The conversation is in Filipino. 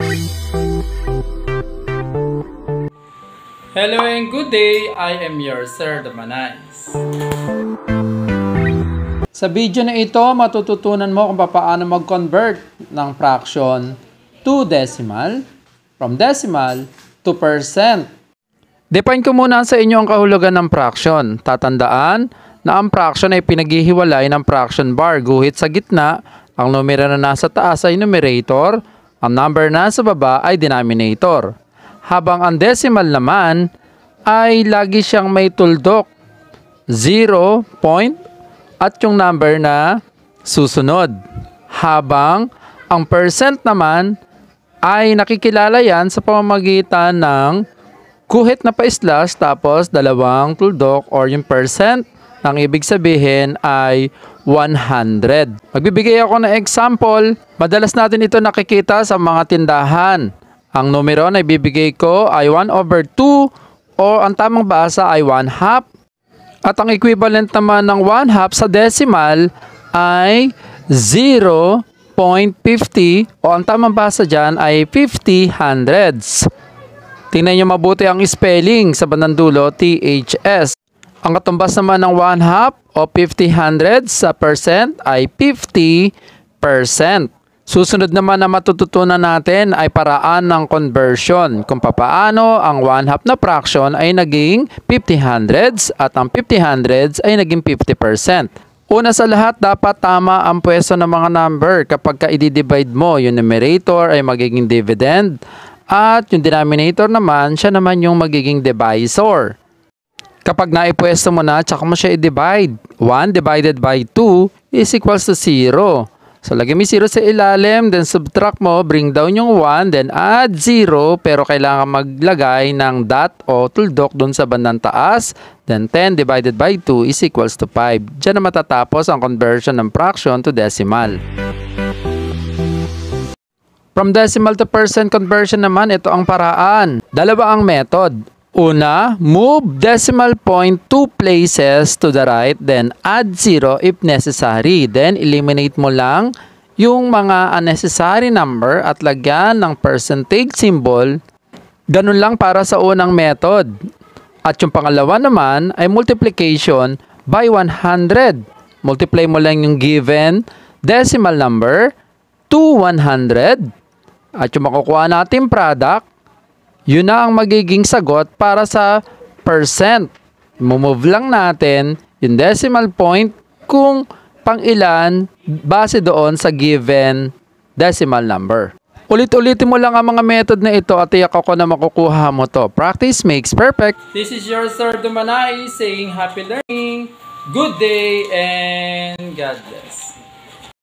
Hello and good day, I am your Sir Damanais. Sa video na ito, matututunan mo kung paano mag-convert ng fraction to decimal, from decimal to percent. Define ko muna sa inyo ang kahulugan ng fraction. Tatandaan na ang fraction ay pinaghihiwalay ng fraction bar. Guhit sa gitna, ang numero na nasa taas ay numerator, ang number na sa baba ay denominator. Habang ang decimal naman ay lagi siyang may tuldok, 0, point, at yung number na susunod. Habang ang percent naman ay nakikilala yan sa pamamagitan ng guhit na pa-slash tapos dalawang tuldok or yung percent. Ang ibig sabihin ay 100. Magbibigay ako ng example. Madalas natin ito nakikita sa mga tindahan. Ang numero na ibibigay ko ay 1/2 o ang tamang basa ay 1/2. At ang equivalent naman ng 1/2 sa decimal ay 0.50 o ang tamang basa dyan ay 50 hundredths. Tingnan nyo mabuti ang spelling sa bandang dulo, THS. Ang katumbas naman ng 1/2 o 50 hundredths sa percent ay 50%. Susunod naman na matututunan natin ay paraan ng conversion. Kung papaano ang 1/2 na fraction ay naging 50 hundredths at ang 50 hundredths ay naging 50%. Una sa lahat, dapat tama ang pwesto ng mga number. Kapag i-divide mo, yung numerator ay magiging dividend at yung denominator naman, siya naman yung magiging divisor. Kapag naipwesto mo na, tsaka mo siya i-divide. 1 divided by 2 is equals to 0. So, lagyan mo 0 sa ilalim, then subtract mo, bring down yung 1, then add 0, pero kailangan maglagay ng dot o tuldok dun sa bandang taas. Then 10 divided by 2 is equals to 5. Diyan na matatapos ang conversion ng fraction to decimal. From decimal to percent conversion naman, ito ang paraan. Dalawa ang method. Una, move decimal point 2 places to the right, then add 0 if necessary. Then, eliminate mo lang yung mga unnecessary number at lagyan ng percentage symbol. Ganun lang para sa unang method. At yung pangalawa naman ay multiplication by 100. Multiply mo lang yung given decimal number to 100. At yung makukuha natin product, yun na ang magiging sagot para sa percent. Move lang natin yung decimal point kung pang ilan base doon sa given decimal number. Ulit-ulitin mo lang ang mga method na ito at tiyak ako na makukuha mo to. Practice makes perfect. This is your Sir Damanais saying happy learning, good day, and God bless.